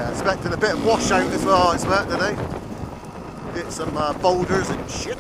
Expecting a bit of washout as well, I expect, today. Get some boulders and shit.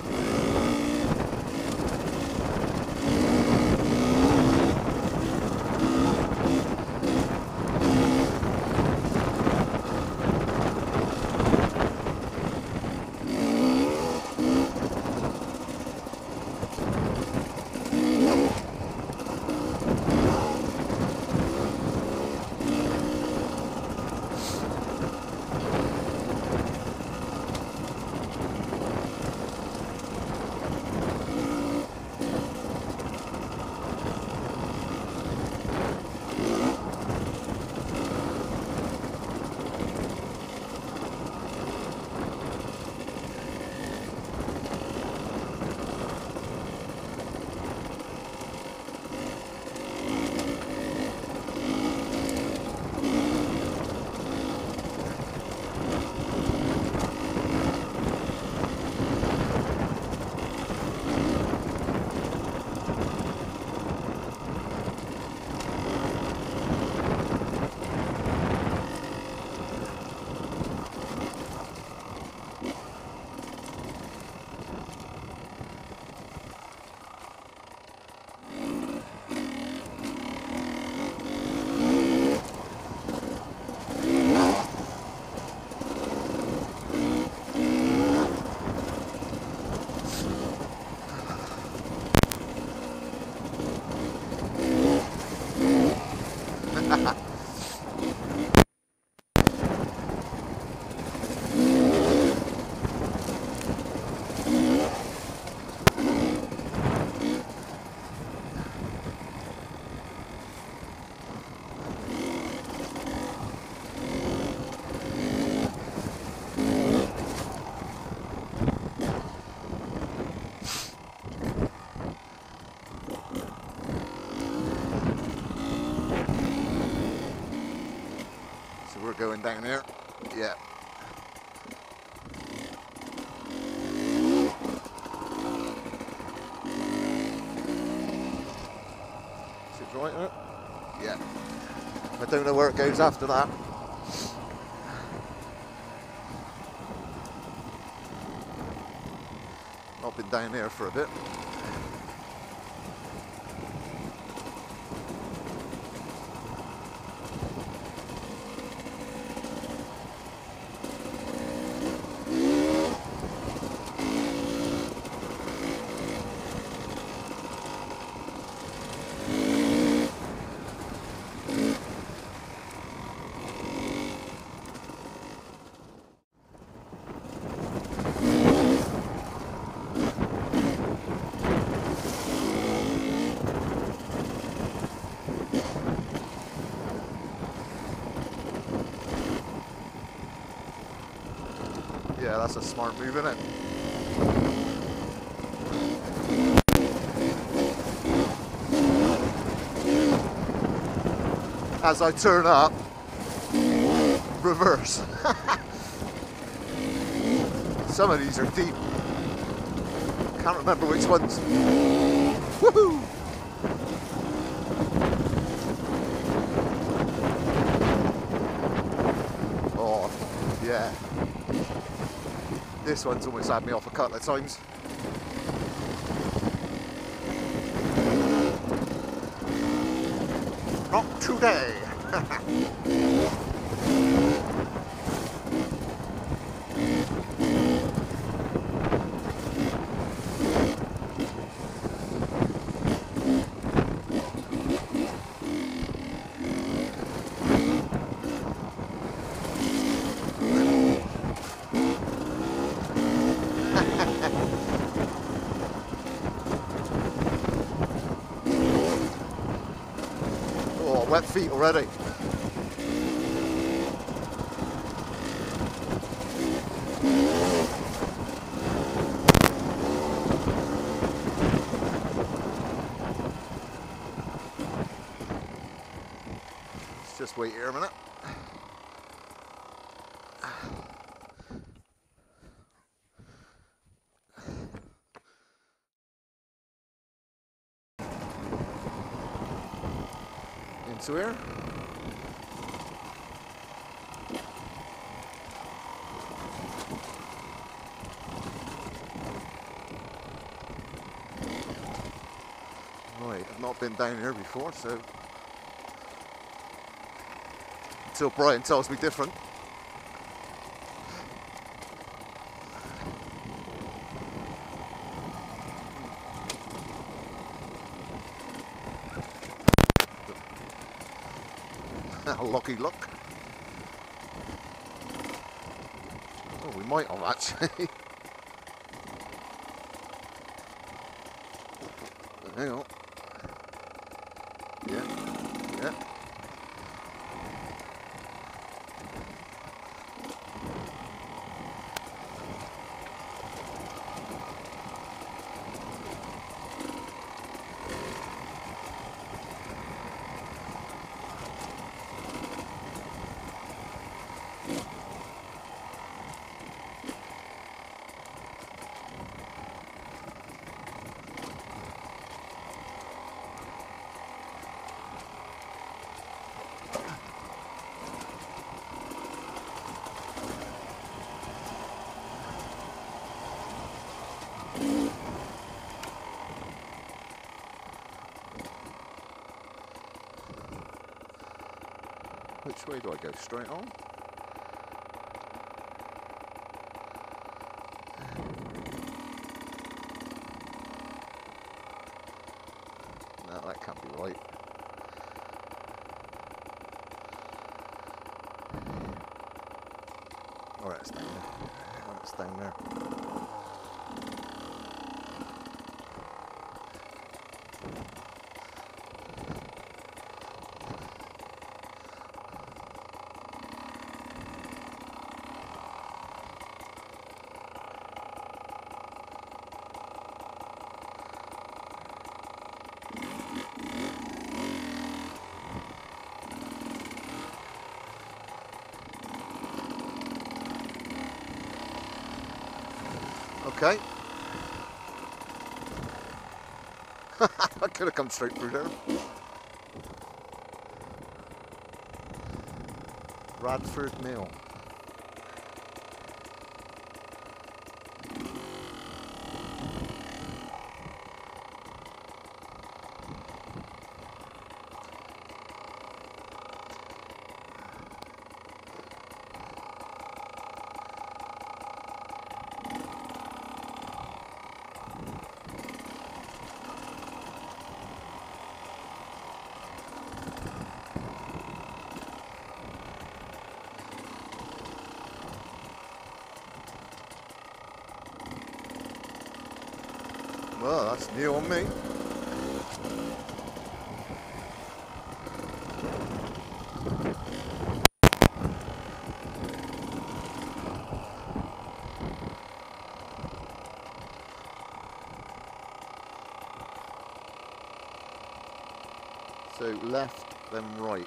Going down here, yeah. Is it right there? Yeah. I don't know where it goes after that. Not been down here for a bit. Yeah, that's a smart move, isn't it? As I turn up, reverse. Some of these are deep. Can't remember which ones. Woohoo! Oh, yeah. This one's almost had me off a couple of times. Not today. Wet feet already. Let's just wait here a minute. Into here. I've not been down here before, so until Brian tells me different. Lucky luck. Oh, we might have actually. Hang on. Yeah, yeah. Which way do I go? Straight on? No, that can't be right. Alright, it's down there. Oh, it's down there. Okay. I could have come straight through there. Radford Mill. Well, that's new on me. So left, then right.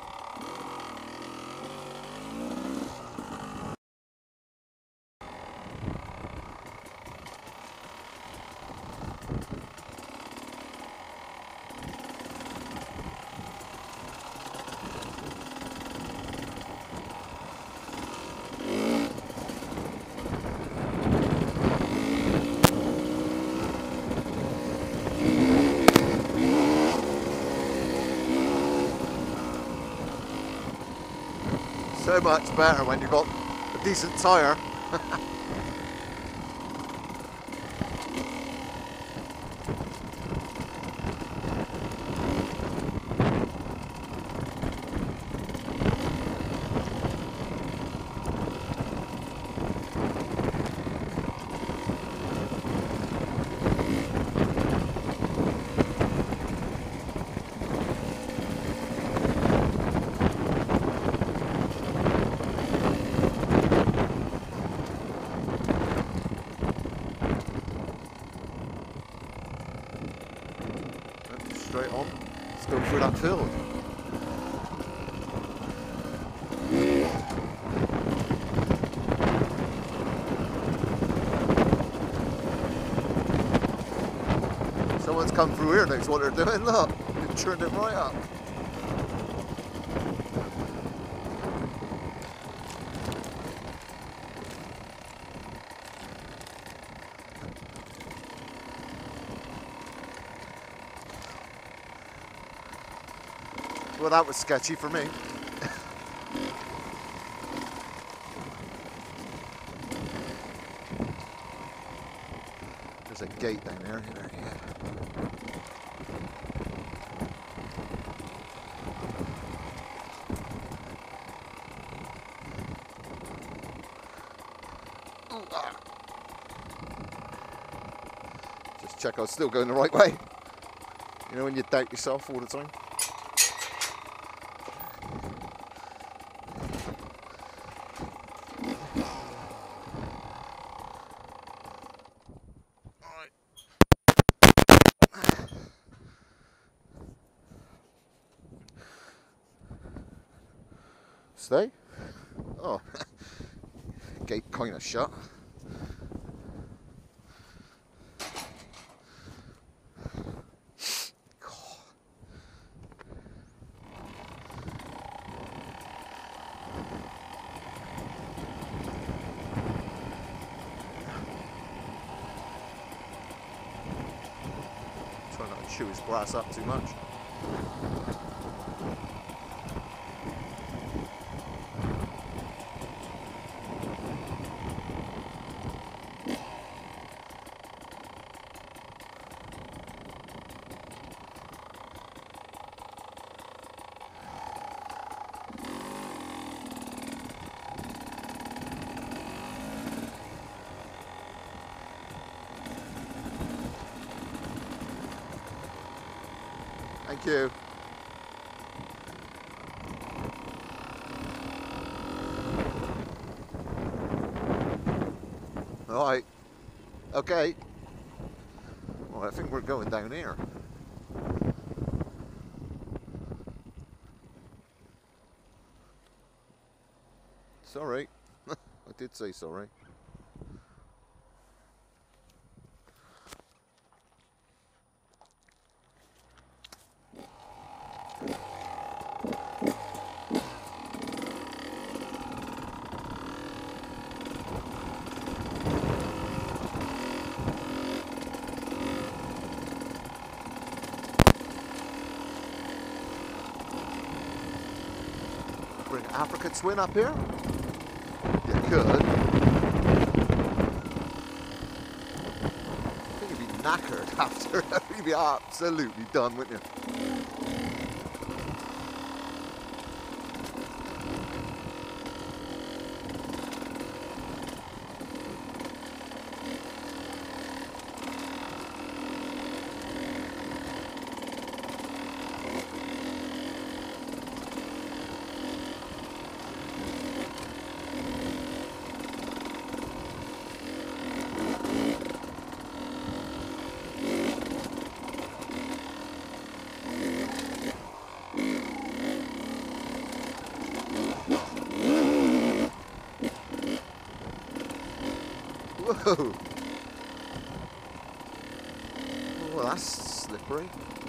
So much better when you've got a decent tyre. Straight on. Let's go through that field. Someone's come through here, knows what they're doing. Look, they turned it right up. Well, that was sketchy for me. There's a gate down there. Yeah. Just check I was still going the right way. You know when you doubt yourself all the time? Stay? Oh, gate kind of shut. Try not to chew his glass up too much. Thank you. All right. Okay. Well, I think we're going down here. Sorry. I did say sorry. Bring Africa Twin up here? You could. I think you'd be knackered after. You'd be absolutely done, wouldn't you? Whoa! Oh, that's slippery.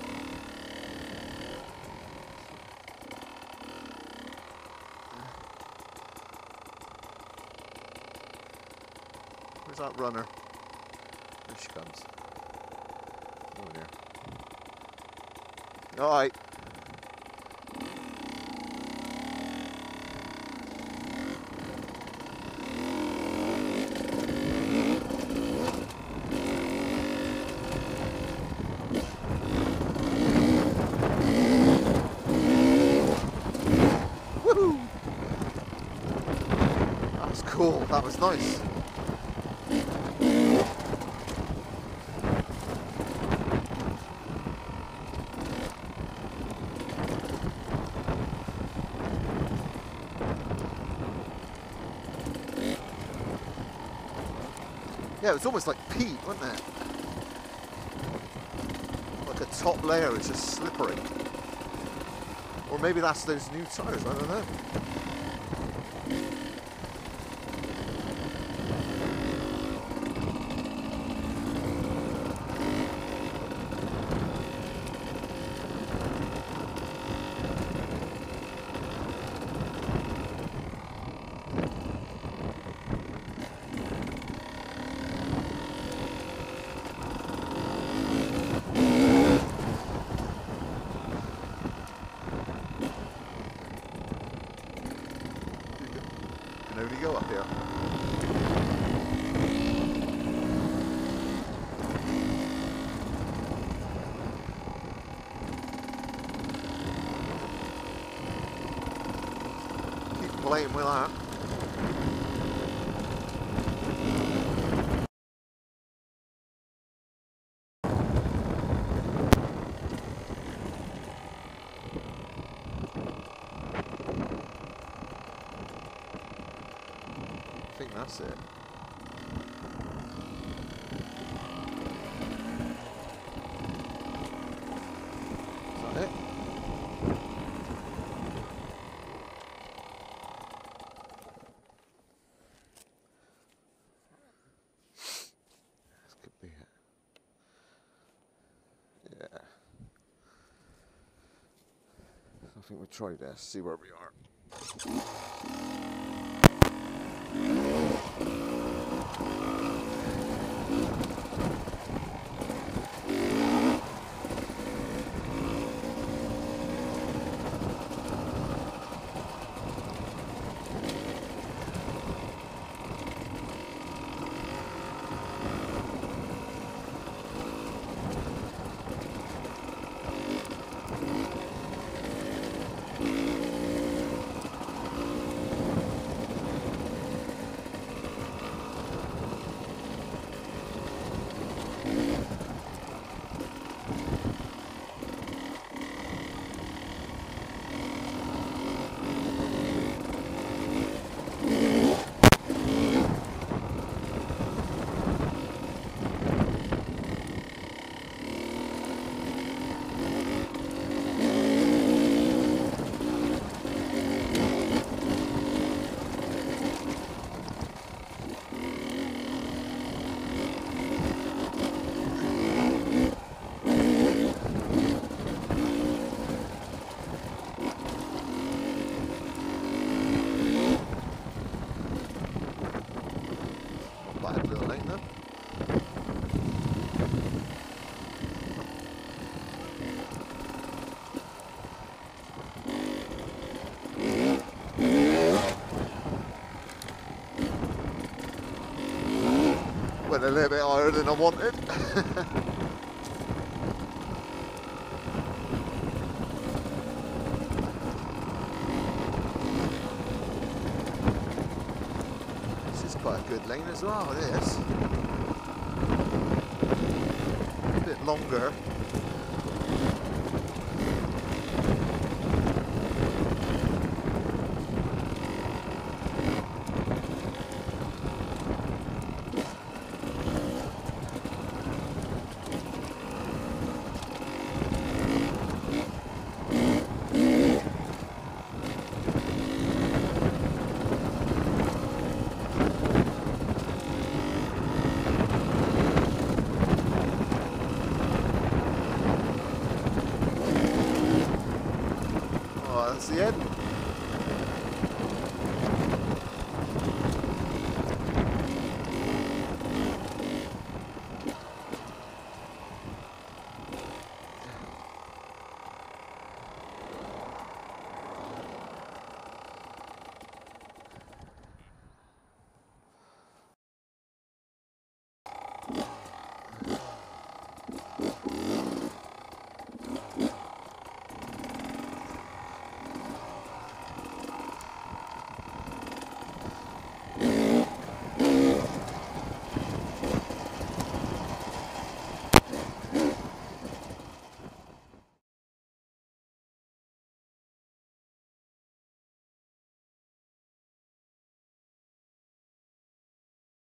Where's that runner? There she comes. Over there. All right. Cool, that was nice. Yeah, it was almost like peat, wasn't it? Like a top layer is just slippery. Or maybe that's those new tyres, I don't know. can only go up here. Keep playing with that. I think that's it. Is that it? This could be it. Yeah. I think we'll try this, see where we are. Bad little lane then. Went a little bit higher than I wanted. This is quite a good lane as well, this. A bit longer. That's the end.